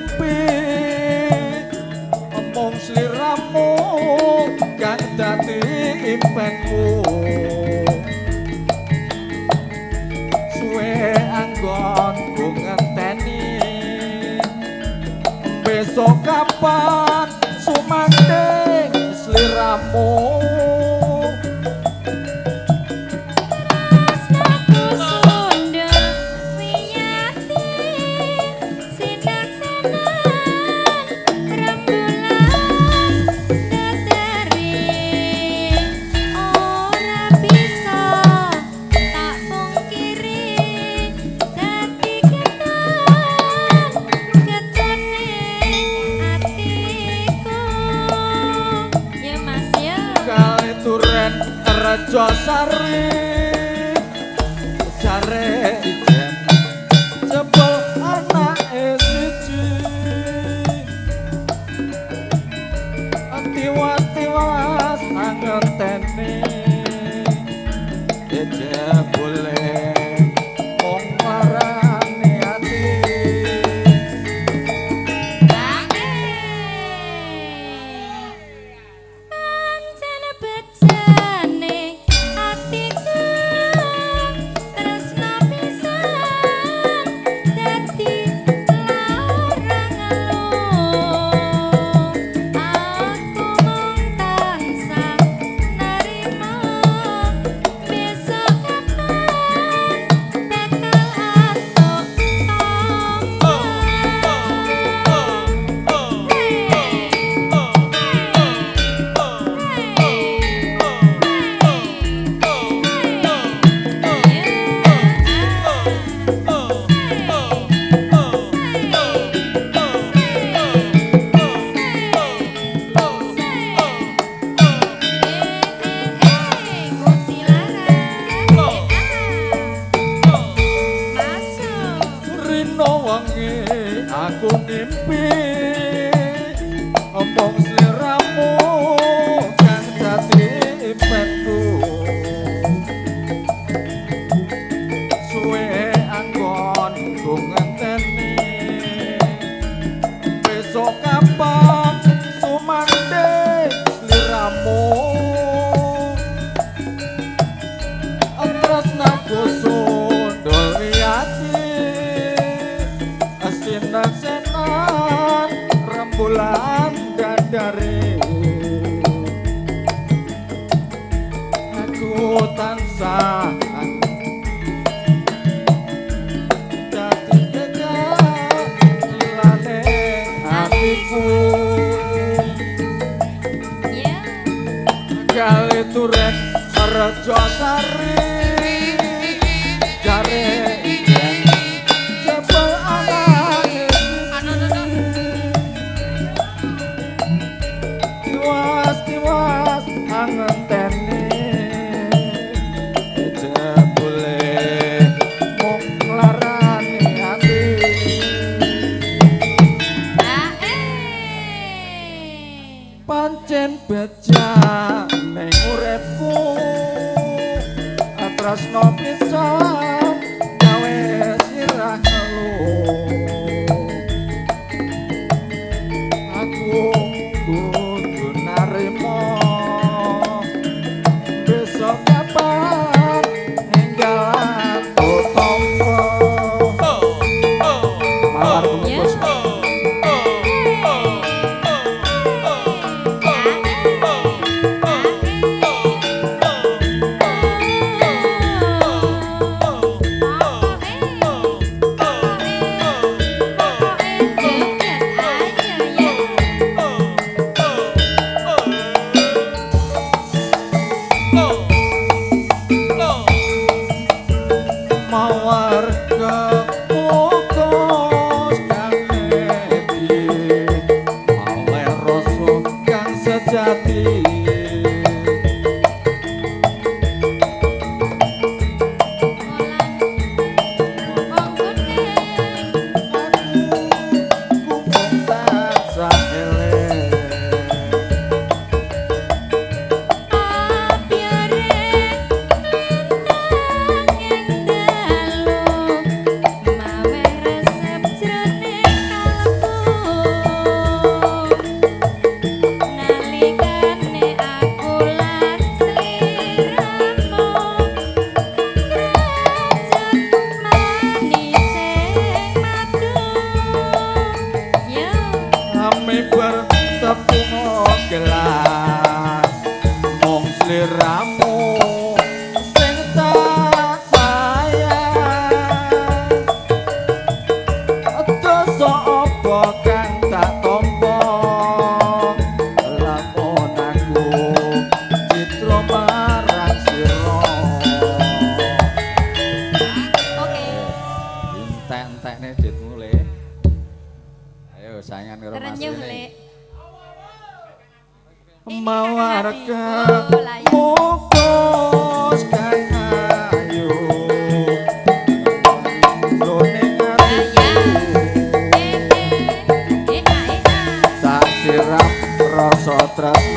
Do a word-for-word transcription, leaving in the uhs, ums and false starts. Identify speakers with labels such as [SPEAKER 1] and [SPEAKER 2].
[SPEAKER 1] ngimpi omong sliramu kang dadi impenku suwe anggonku ngenteni besok kapan sumanding sliramu Rejo Sari jare ijen jebol anake siji tiwas-tiwas angenteni jebole wong marani ati aku ngimpi omong sliramu kang dadi impenku suwe anggon ku ngenteni besok kapan sumanding sliramu tresnaku sundul wiyati senan rembulan dandare aku tansah dadi kegalane hatiku kali turen Rejo Sari jare ijen jebol anake tiwas-tiwas angenteni jebule mung nglarani ati pancen bejak ning uripku tresno pisan gawe sirah ngeluh aku kudu narimo besok kapan enggalan tombo mawar kumpul mulai bertepung gelas mung sliramu sing tak sayang dosa apa kang tak tampa lamun aku citra marang sira.
[SPEAKER 2] Oke.
[SPEAKER 1] Entek-entekne ditmu le. Ayo saingan karo Mas.
[SPEAKER 2] Terenyuh le.
[SPEAKER 1] Mawarga mukus kang ayu loning ati tak sirap rasa tresno